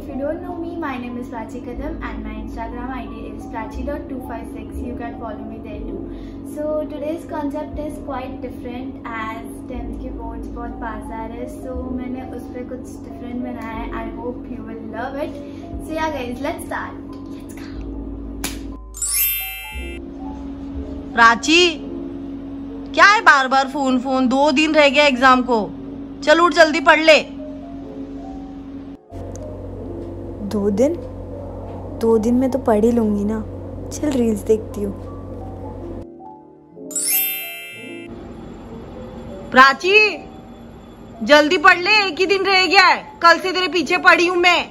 if you don't know me, my name is Prachi Kadam and my Instagram ID is prachi.256. You can follow me there too. So today's concept is quite different as 10th के boards बहुत पास आ रहे हैं, so मैंने उस पर कुछ different बनाया है. I hope you will love it. So yeah guys, let's start. Let's go. Prachi, क्या है बार बार फोन फोन? 2 दिन रह गया एग्जाम को. चल उठ, जल्दी पढ़ ले. 2 दिन? 2 दिन में तो पढ़ ही लूंगी ना. चल रील्स देखती हूँ. प्राची, जल्दी पढ़ ले, 1 ही दिन रह गया है. कल से तेरे पीछे पड़ी हूँ मैं.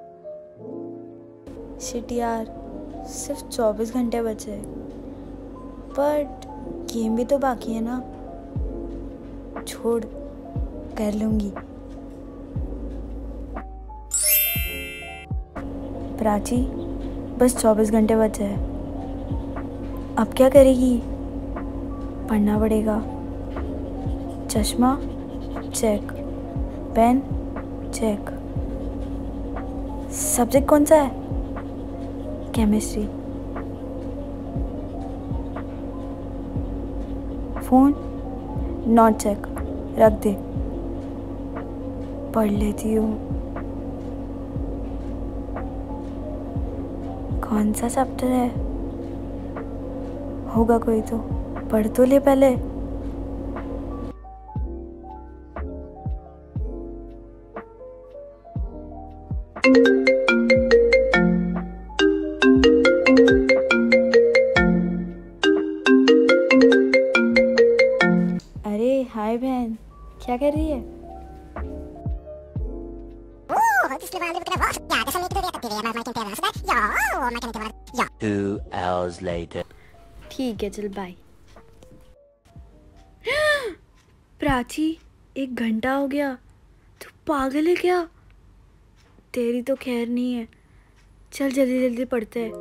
शिट यार, सिर्फ 24 घंटे बचे हैं. बट गेम भी तो बाकी है ना. छोड़, कर लूंगी. प्राची, बस 24 घंटे बचे हैं. अब क्या करेगी? पढ़ना पड़ेगा. चश्मा चेक, पेन चेक. सब्जेक्ट कौन सा है? केमिस्ट्री. फोन नॉट चेक, रख दे. पढ़ लेती हूँ. कौन सा चैप्टर है? होगा कोई तो. पढ़ तो ले पहले. अरे हाय बहन, क्या कर रही है? Two hours later. ठीक है, चल बाय. प्राची, 1 घंटा हो गया. तू पागल है क्या? तेरी तो खैर नहीं है. चल जल्दी जल्दी पढ़ते हैं.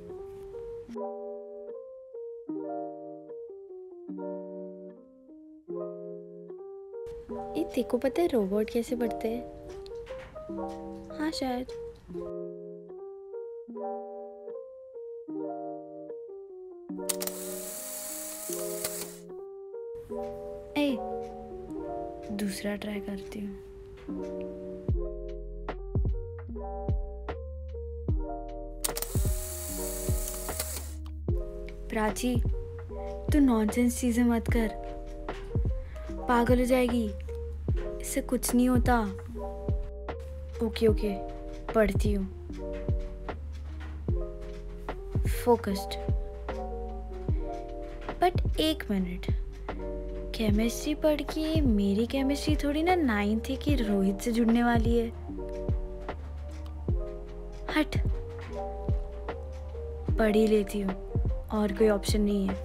ये तेको पता है रोबोट कैसे पढ़ते हैं? हाँ शायद. ए, दूसरा ट्राई करती हूँ. प्राची, तू नॉनसेंस चीजें मत कर. पागल हो जाएगी. इससे कुछ नहीं होता. ओके ओके, पढ़ती हूँ. फोकस्ड. बट 1 मिनट, केमिस्ट्री पढ़ के मेरी केमिस्ट्री थोड़ी ना 9th है कि रोहित से जुड़ने वाली है. हट, पढ़ ही लेती हूँ. और कोई ऑप्शन नहीं है.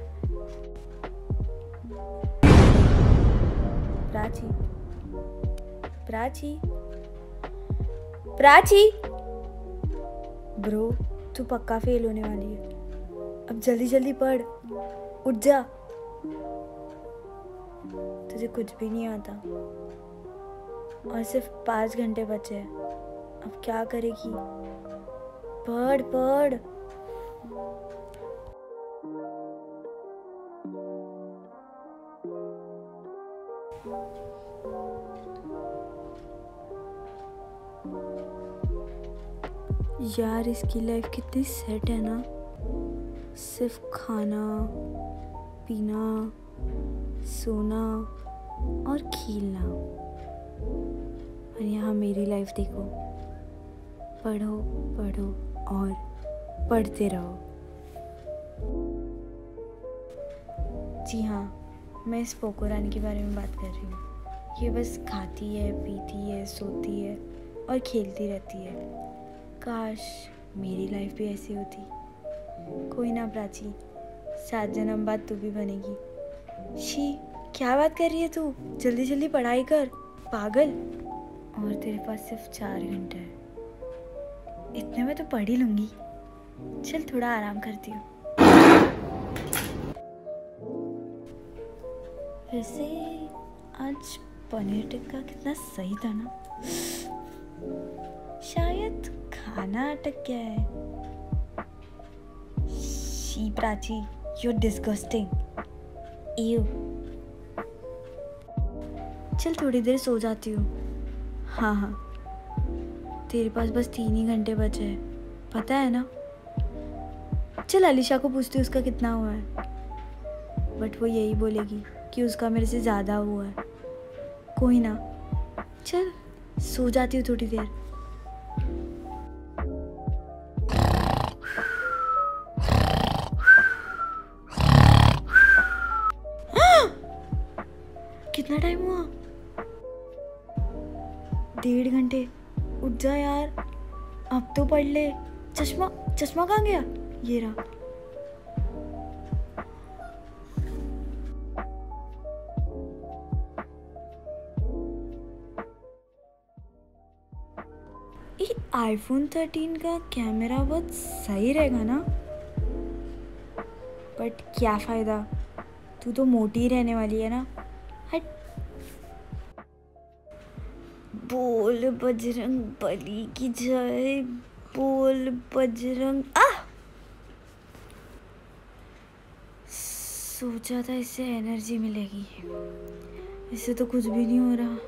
प्राची, प्राची, प्राची. ब्रो, तू पक्का फेल होने वाली है. अब जल्दी जल्दी पढ़. उठ जा. तुझे कुछ भी नहीं आता और सिर्फ 5 घंटे बचे हैं. अब क्या करेगी? पढ़ पढ़. यार, इसकी लाइफ कितनी सेट है ना. सिर्फ खाना पीना, सोना और खेलना. और यहाँ मेरी लाइफ देखो. पढ़ो पढ़ो और पढ़ते रहो. जी हाँ, मैं इस पोको रानी के बारे में बात कर रही हूँ. ये बस खाती है, पीती है, सोती है और खेलती रहती है. काश मेरी लाइफ भी ऐसी होती. कोई ना प्राची, 7 जन्म बाद तू भी बनेगी. शी, क्या बात कर रही है तू? जल्दी जल्दी पढ़ाई कर, पागल. और तेरे पास सिर्फ 4 घंटे है. इतने में तो पढ़ ही लूंगी. चल थोड़ा आराम करती हूँ. वैसे आज पनीर टिक्का कितना सही था ना. शायद खाना अटक गया है। शी Prachi, you are disgusting. Ew. चल थोड़ी देर सो जाती हूँ। हाँ, तेरे पास बस 3 ही घंटे बचे हैं, पता है ना। चल अलीशा को पूछती हूँ उसका कितना हुआ है, बट वो यही बोलेगी कि उसका मेरे से ज़्यादा हुआ है। कोई ना, चल सो जाती हूँ थोड़ी देर। कितना टाइम हुआ? 1.5 घंटे। उठ जा यार, अब तो पढ़ ले। चश्मा कहाँ गया? ये रहा। ये iPhone 13 का कैमरा बहुत सही रहेगा ना, बट क्या फायदा, तू तो मोटी रहने वाली है ना। हट। बोल बजरंग बली की जय, बोल बजरंग। सोचा था इससे एनर्जी मिलेगी, इससे तो कुछ भी नहीं हो रहा।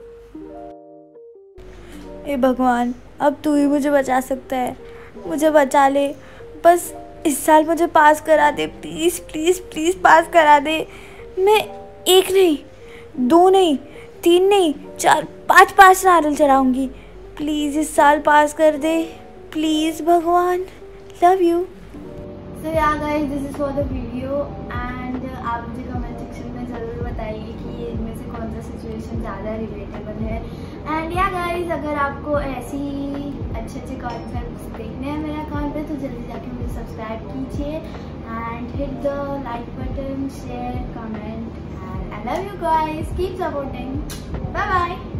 ए भगवान, अब तू ही मुझे बचा सकता है, मुझे बचा ले। बस इस साल मुझे पास करा दे, प्लीज़ प्लीज़ प्लीज़ पास करा दे। मैं 1 नहीं, 2 नहीं, 3 नहीं, 4, 5 नारियल चढ़ाऊंगी। प्लीज़ इस साल पास कर दे, प्लीज़ भगवान। Love you. So yeah guys, this is for the video and आप मुझे कमेंट सेक्शन में ज़रूर बताइए कि इनमें से कौन सा सिचुएशन ज़्यादा रिलेटेबल है। एंड या गाइज, अगर आपको ऐसी अच्छे कॉन्सेप्ट्स देखने हैं मेरे अकाउंट पे तो जल्दी जाके मुझे सब्सक्राइब कीजिए and hit the like button, share, comment and I love you guys, keep supporting. Bye bye.